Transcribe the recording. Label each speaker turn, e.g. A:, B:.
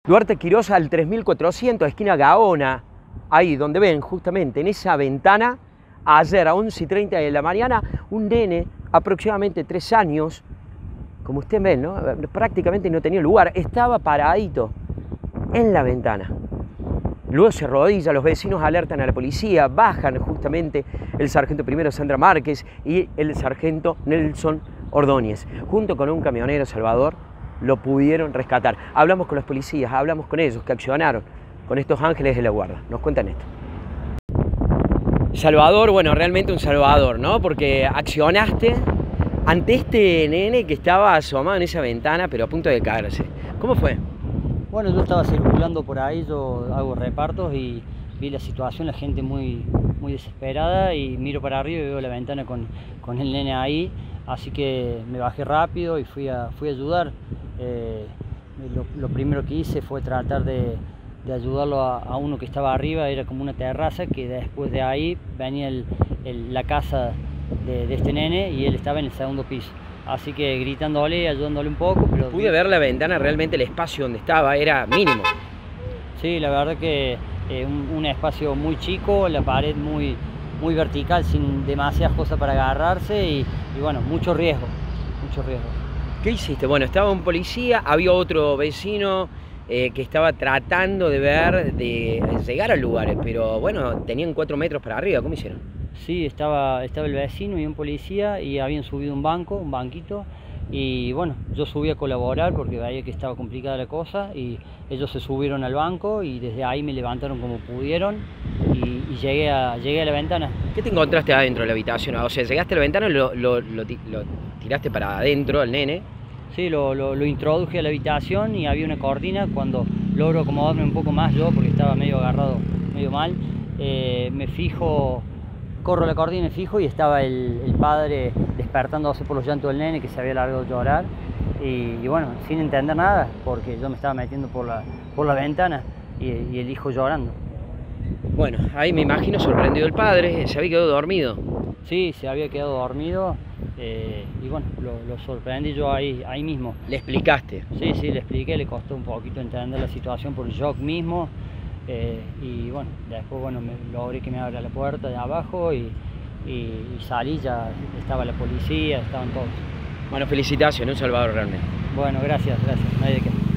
A: Duarte Quirós al 3400, esquina Gaona, ahí donde ven justamente en esa ventana, ayer a 11:30 de la mañana, un nene aproximadamente 3 años, como ustedes ven, ¿no? Prácticamente no tenía lugar, estaba paradito en la ventana. Luego se arrodilla, los vecinos alertan a la policía, bajan justamente el sargento primero Sandra Márquez y el sargento Nelson Ordóñez. Junto con un camionero, Salvador, lo pudieron rescatar. Hablamos con los policías, hablamos con ellos que accionaron con estos ángeles de la guarda. Nos cuentan esto. Salvador, bueno, realmente un salvador, ¿no? Porque accionaste ante este nene que estaba asomado en esa ventana, pero a punto de caerse. ¿Cómo fue?
B: Bueno, yo estaba circulando por ahí, yo hago repartos y vi la situación, la gente muy desesperada, y miro para arriba y veo la ventana con el nene ahí, así que me bajé rápido y fui a ayudar. Lo primero que hice fue tratar de ayudarlo a uno que estaba arriba, era como una terraza, que después de ahí venía la casa de este nene y él estaba en el segundo piso. Así que gritándole, ayudándole un poco. Pero
A: pude ver la ventana, realmente el espacio donde estaba era mínimo.
B: Sí, la verdad que un espacio muy chico, la pared muy vertical, sin demasiadas cosas para agarrarse y bueno, mucho riesgo.
A: ¿Qué hiciste? Bueno, estaba un policía, había otro vecino que estaba tratando de llegar al lugar, pero bueno, tenían 4 metros para arriba. ¿Cómo hicieron?
B: Sí, estaba el vecino y un policía y habían subido un banquito, y bueno, yo subí a colaborar porque veía que estaba complicada la cosa, y ellos se subieron al banco y desde ahí me levantaron como pudieron y llegué a la ventana.
A: ¿Qué te encontraste adentro de la habitación? O sea, llegaste a la ventana y lo tiraste para adentro al nene.
B: Sí, lo introduje a la habitación y había una cortina. Cuando logro acomodarme un poco más yo, porque estaba medio agarrado, medio mal, me fijo. Corro la cortina y me fijo y estaba el padre despertándose por los llantos del nene, que se había largado a llorar, y bueno, sin entender nada, porque yo me estaba metiendo por la ventana y el hijo llorando.
A: Bueno, ahí me imagino sorprendido el padre, se había quedado dormido.
B: Sí, se había quedado dormido, y bueno, lo sorprendí yo ahí mismo.
A: ¿Le explicaste?
B: Sí, le expliqué, le costó un poquito entender la situación por el shock mismo. Y bueno, después logré que me abra la puerta de abajo y salí, ya estaba la policía, estaban todos.
A: Bueno, felicitaciones, un salvador realmente.
B: Bueno, gracias, no hay de qué.